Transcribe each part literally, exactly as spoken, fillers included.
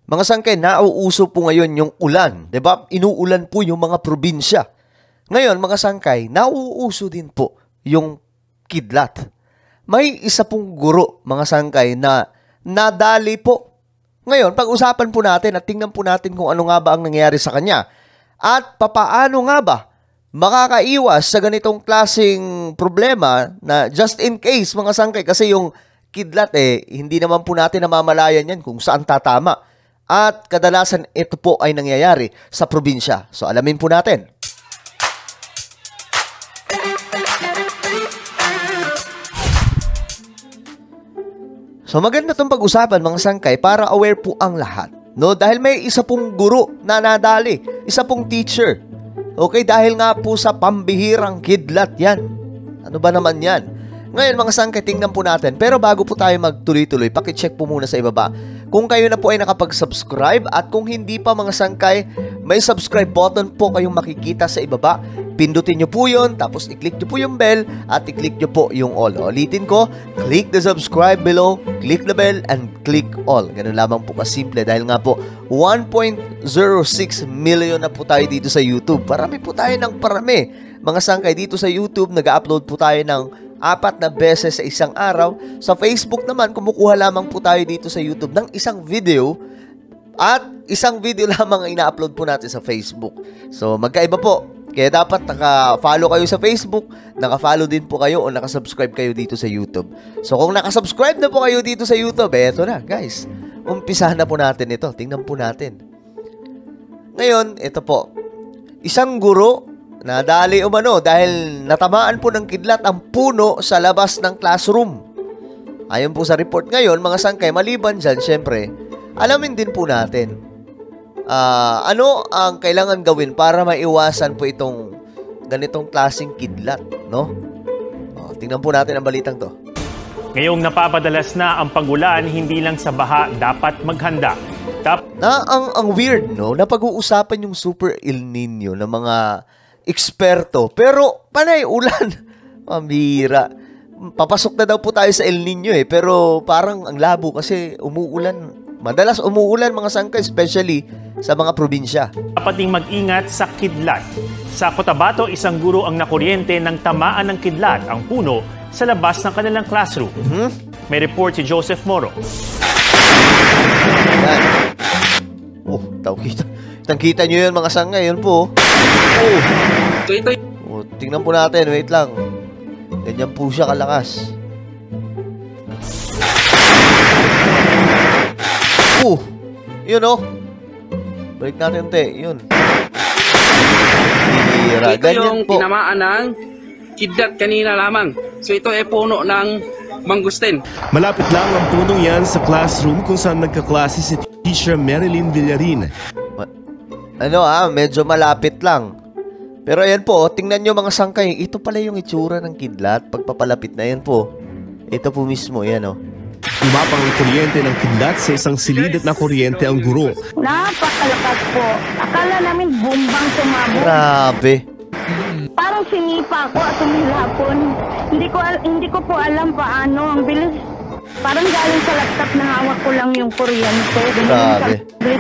Mga sangkay, nauuso po ngayon yung ulan. Diba? Inuulan po yung mga probinsya. Ngayon, mga sangkay, nauuso din po yung kidlat. May isa pong guro, mga sangkay, na nadali po. Ngayon, pag-usapan po natin at tingnan po natin kung ano nga ba ang nangyayari sa kanya. At papaano nga ba makakaiwas sa ganitong klaseng problema na just in case, mga sangkay, kasi yung kidlat eh, hindi naman po natin namamalayan yan kung saan tatama. At kadalasan ito po ay nangyayari sa probinsya. So alamin po natin. So maganda itong pag-usapan, mga sangkay, para aware po ang lahat. No? Dahil may isa pong guro na nadali, isa pong teacher. Okay, dahil nga po sa pambihirang kidlat yan. Ano ba naman yan? Ngayon, mga sangkay, tingnan po natin. Pero bago po tayo magtuloy-tuloy, pakicheck po muna sa ibaba. Kung kayo na po ay nakapag-subscribe at kung hindi pa, mga sangkay, may subscribe button po kayong makikita sa ibaba. Pindutin nyo po yun, tapos i-click nyo po yung bell at i-click nyo po yung all. Ulitin ko, click the subscribe below, click the bell, and click all. Ganun lamang po kasimple dahil nga po one point zero six million na po tayo dito sa YouTube. Parami po tayo ng parami. Mga sangkay, dito sa YouTube, nag-upload po tayo ng apat na beses sa isang araw. Sa Facebook naman, kumukuha lamang po tayo dito sa YouTube ng isang video at isang video lamang ang ina-upload po natin sa Facebook. So, magkaiba po. Kaya dapat naka-follow kayo sa Facebook, naka-follow din po kayo o naka-subscribe kayo dito sa YouTube. So, kung naka-subscribe na po kayo dito sa YouTube, eh, eto na, guys. Umpisahan na po natin ito. Tingnan po natin. Ngayon, ito po. Isang guro nadali umano dahil natamaan po ng kidlat ang puno sa labas ng classroom. Ayon po sa report ngayon, mga sangkay, maliban dyan, syempre, alamin din po natin uh, ano ang kailangan gawin para maiwasan po itong ganitong klaseng kidlat, no? O, tingnan po natin ang balitang to. Ngayong napapadalas na ang pagulan, hindi lang sa baha dapat maghanda. Tap na ang, ang weird, no? Napag-uusapan yung Super El Nino ng mga eksperto. Pero, panay, ulan. Mambira. Papasok na daw po tayo sa El Nino eh. Pero, parang ang labo kasi umuulan. Madalas umuulan, mga sangkay, especially sa mga probinsya. Dapat ding mag-ingat sa kidlat. Sa Cotabato, isang guro ang nakuryente ng tamaan ng kidlat, ang puno, sa labas ng kanilang classroom. Mm-hmm. May report si Joseph Moro. Ayan. Oh, tao kita. Kitang-kita nyo yun, mga sangkay. Yun po. Oh. Oh, tingnan po natin, wait lang. Ganyan po siya kalakas. Oh, yun oh. Balik natin te, yun. Hira. Ito yung po tinamaan ng kidlat kanina lamang. So ito ay puno ng mangustin. Malapit lang ang punong yan sa classroom kung saan nagkaklase si Teacher Marilyn Villarin. Ano ah, medyo malapit lang. Pero ayan po, tingnan nyo mga sangkay. Ito pala yung itsura ng kidlat. Pagpapalapit na yan po. Ito po mismo, yan oh. Umapang ang kuryente ng kidlat sa isang silid na kuryente ang guro. Napakalakas po. Akala namin bumbang sumabog. Grabe. Parang sinipa ko at tumilapon. Hindi ko, hindi ko po alam paano. Ang bilis. Parang galing sa laptop na hawak ko lang yung kuryente. Grabe.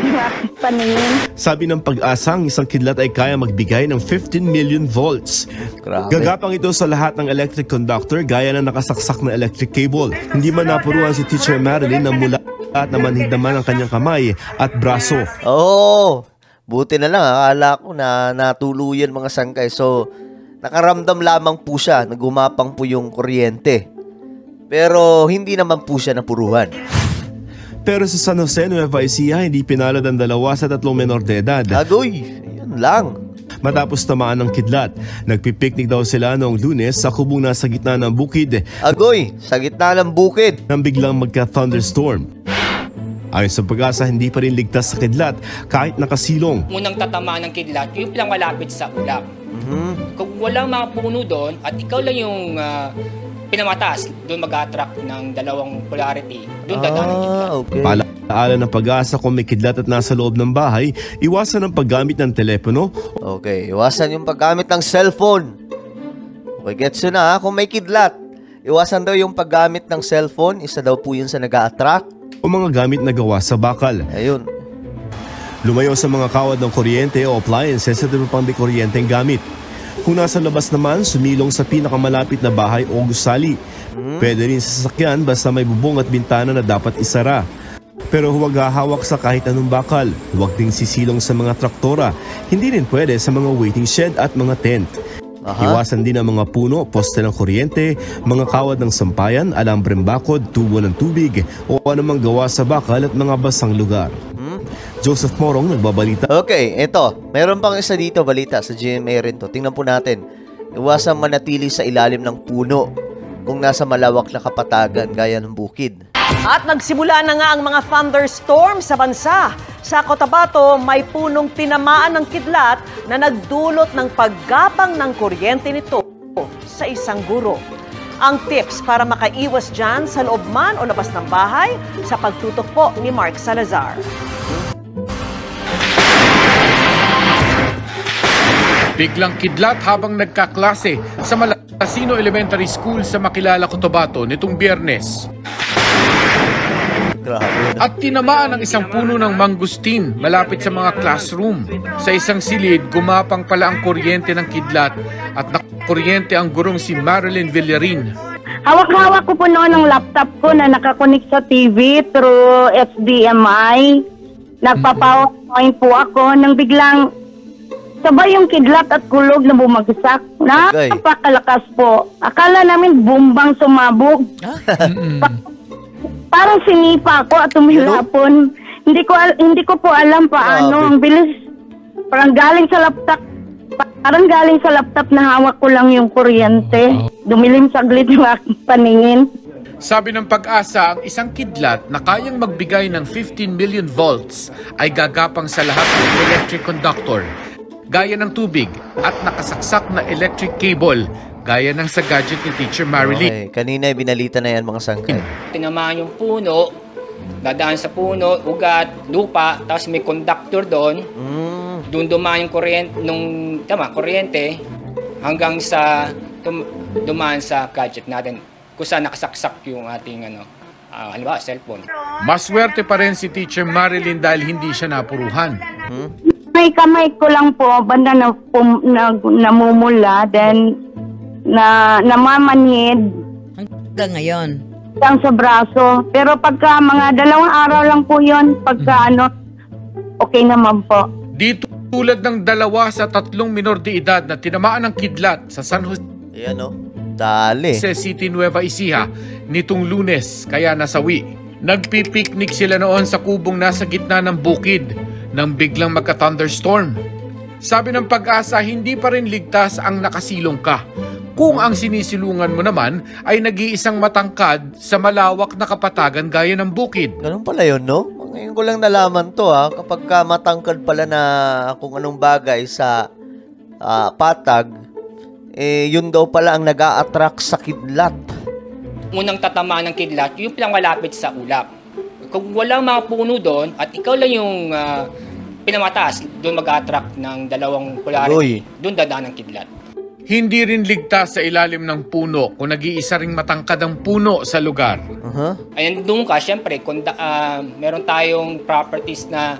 Sabi ng Pag-asa, ang isang kidlat ay kaya magbigay ng fifteen million volts. Grabe. Gagapang ito sa lahat ng electric conductor gaya ng nakasaksak na electric cable. Hindi man napuruan si Teacher Marilyn na mula at namanhid naman ang kanyang kamay at braso. Oo. Buti na lang. Akala ko na natuluyan mga sangkay. So, nakaramdam lamang po siya. Nagumapang po yung kuryente. Pero hindi naman po siya napuruhan. Pero sa San Jose, Nueva Ecija, hindi pinalad ang dalawa sa tatlong menor de edad. Agoy, yun lang. Matapos tamaan ng kidlat, nagpipiknik daw sila noong Lunes sa kubong nasa gitna ng bukid. Agoy, sa gitna ng bukid. Nang biglang magka-thunderstorm. Ayon sa Pag-asa, hindi pa rin ligtas sa kidlat kahit nakasilong. Munang tatamaan ng kidlat, yung lang malapit sa ulap. Mm-hmm. Kung walang mga puno doon at ikaw lang yung uh, pinamataas, doon mag-attract ng dalawang polarity, doon dadaan ang kidlat. Ah, okay. Paalaala ng Pag-asa, kung may kidlat at nasa loob ng bahay, iwasan ang paggamit ng telepono. Okay, iwasan yung paggamit ng cellphone. Okay, gets yun na ha. Kung may kidlat, iwasan daw yung paggamit ng cellphone. Isa daw po yun sa nag-a-attract. O mga gamit na gawa sa bakal. Ayun. Lumayo sa mga kawad ng kuryente o appliances at iba pang dekuryenteng gamit. Kung nasa labas naman, sumilong sa pinakamalapit na bahay o gusali. Pwede rin sa sasakyan basta may bubong at bintana na dapat isara. Pero huwag hahawak sa kahit anong bakal. Huwag ding sisilong sa mga traktora. Hindi rin pwede sa mga waiting shed at mga tent. Aha. Iwasan din ang mga puno, poste ng kuryente, mga kawad ng sampayan, alambreng bakod, tubo ng tubig o anumang gawa sa bakal at mga basang lugar. Hmm? Joseph Morong, nagbabalita. Okay, eto. Meron pang isa dito, balita sa G M A rin to. Tingnan po natin. Iwasang manatili sa ilalim ng puno kung nasa malawak na kapatagan gaya ng bukid. At nagsimula na nga ang mga thunderstorm sa bansa. Sa Cotabato, may punong tinamaan ng kidlat na nagdulot ng paggapang ng kuryente nito sa isang guro. Ang tips para makaiwas dyan sa loob man o labas ng bahay sa pagtutok po ni Mark Salazar. Biglang kidlat habang nagkaklase sa Malacasino Elementary School sa Makilala, Cotabato nitong Biyernes. Grabe. At tinamaan ang isang puno ng mangustin malapit sa mga classroom. Sa isang silid, gumapang pala ang kuryente ng kidlat at nakuryente ang gurong si Marilyn Villarin. Hawak-hawak ko po noon ang laptop ko na nakakonik sa T V through H D M I. Nagpa-PowerPoint po ako nang biglang sabay yung kidlat at kulog na bumagsak. Napakalakas po. Akala namin bumbang sumabog. Pa- parang sinipa ako at tumilapon. Hindi ko al- hindi ko po alam paano. Ang bilis. Parang galing sa laptop. Parang galing sa laptop na hawak ko lang yung kuryente. Dumilim saglit yung aking paningin. Sabi ng Pag-asa, ang isang kidlat na kayang magbigay ng fifteen million volts ay gagapang sa lahat ng electric conductor, gaya ng tubig at nakasaksak na electric cable, gaya ng sa gadget ni Teacher Marilyn. Okay, kanina binalita na yan mga sangkay. Tinamaan yung puno, dadaan sa puno, ugat, lupa, tapos may conductor doon. Mm. Doon dumaan yung kuryente, nung, tama, kuryente, hanggang sa tum, dumaan sa gadget natin, kung saan nakasaksak yung ating, ano, uh, ano ba, cellphone. Maswerte pa rin si Teacher Marilyn dahil hindi siya napuruhan. Hmm? May kamay ko lang po, banda na, pum, na namumula, then na namamanhid hanggang ngayon lang sa braso. Pero pagka mga dalawang araw lang po yon, pagka ano, okay naman po. Dito tulad ng dalawa sa tatlong minor de edad na tinamaan ng kidlat sa San Jose Ayan o. Dali. City, Nueva Ecija nitong Lunes, kaya nasawi. Nagpipiknik sila noon sa kubong nasa gitna ng bukid nang biglang magka-thunderstorm. Sabi ng Pag-asa, hindi pa rin ligtas ang nakasilong ka kung ang sinisilungan mo naman ay nag-iisang matangkad sa malawak na kapatagan gaya ng bukid. Ganun pala yun, no? Ngayon ko lang nalaman to, ha? Kapag ka matangkad pala na kung anong bagay sa uh, patag, eh, yun daw pala ang nag-a-attract sa kidlat. Unang tatamaan ng kidlat, yung lang malapit sa ulap. Kung walang mga puno doon at ikaw lang yung uh, pinamataas, doon mag-attract ng dalawang polarity. Doon dadaan ng kidlat. Hindi rin ligtas sa ilalim ng puno kung nag-iisa ring matangkad ang puno sa lugar. Uh-huh. Ayan, doon ka, syempre, kung uh, meron tayong properties na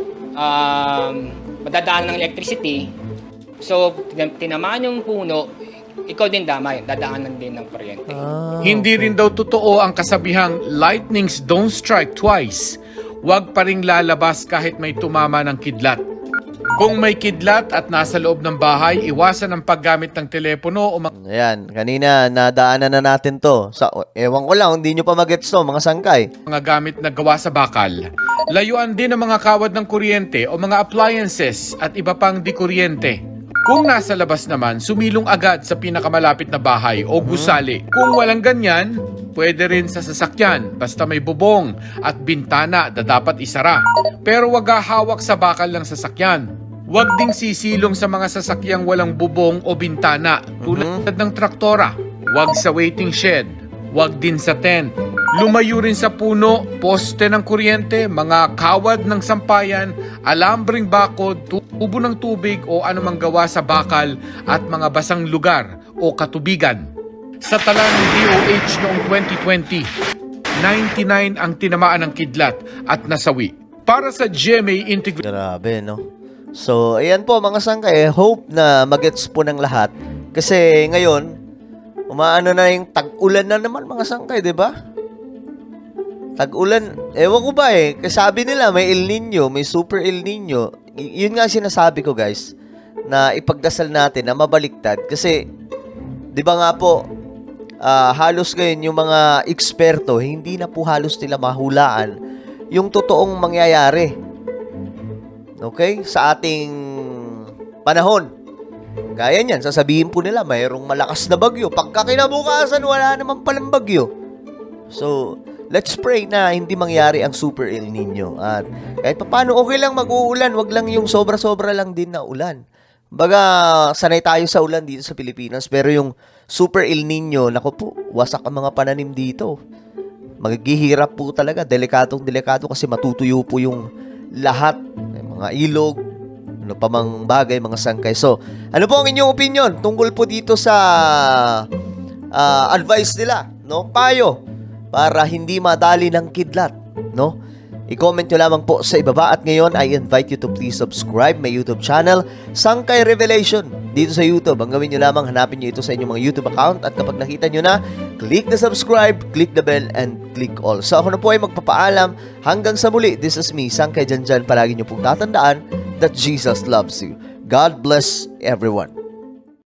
uh, madadaan ng electricity, so tinamaan yung puno, ikaw din damay, dadaanan din ng kuryente. Ah, Hindi rin daw totoo ang kasabihang lightnings don't strike twice. Huwag pa ring lalabas kahit may tumama ng kidlat. Kung may kidlat at nasa loob ng bahay, iwasan ang paggamit ng telepono o mga ayan, kanina nadaanan na natin to. Sa, ewan ko lang, hindi nyo pa magets to, mga sangkay. mga gamit na gawa sa bakal. Layuan din ang mga kawad ng kuryente o mga appliances at iba pang dikuryente. Kung nasa labas naman, sumilong agad sa pinakamalapit na bahay o gusali. Kung walang ganyan, pwede rin sa sasakyan, basta may bubong at bintana na dapat isara. Pero wag hawak sa bakal ng sasakyan. Huwag ding sisilong sa mga sasakyang walang bubong o bintana tulad ng traktora. Huwag sa waiting shed. Huwag din sa tent. Lumayo rin sa puno, poste ng kuryente, mga kawad ng sampayan, alambring bakod, tubo ng tubig o anumang gawa sa bakal at mga basang lugar o katubigan. Sa tala ng D O H noong twenty twenty, ninety-nine ang tinamaan ng kidlat at nasawi. Para sa G M A Integrated Grabe, no? So, ayan po mga sangkay. Hope na magets po ng lahat. Kasi ngayon, umaano na yung tag-ulan na naman mga sangkay, di ba? Tag-ulan, ewan ko ba eh. Kasi sabi nila may El Nino, may Super El Nino. Y- yun nga sinasabi ko guys, na ipagdasal natin na mabaliktad. Kasi, di ba nga po, uh, halos ngayon yung mga eksperto, hindi na po halos nila mahulaan yung totoong mangyayari. Okay? Sa ating panahon. Gaya niyan, sasabihin po nila, mayroong malakas na bagyo. Pagka kinabukasan, wala naman palang bagyo. So, let's pray na hindi mangyari ang Super El Nino. At kahit paano, okay lang mag-uulan. Wag lang yung sobra-sobra lang din na ulan. Baga, sanay tayo sa ulan dito sa Pilipinas. Pero yung Super El Nino, naku po, wasak ang mga pananim dito. Magigihirap po talaga. Delikatong delikado kasi matutuyo po yung lahat. Mga ilog, ano pa mang bagay, mga sangkay. So, ano po ang inyong opinion tungkol po dito sa uh, advice nila, no? Payo para hindi madali ng kidlat, no? I-comment nyo lamang po sa ibaba. At ngayon, I invite you to please subscribe my YouTube channel, Sangkay Revelation, dito sa YouTube. Ang gawin nyo lamang, hanapin nyo ito sa inyong mga YouTube account. At kapag nakita nyo na, click the subscribe, click the bell, and click all. So ako na po ay magpapaalam. Hanggang sa muli, this is me, Sangkay Janjan. Palagi nyo pong tatandaan that Jesus loves you. God bless everyone.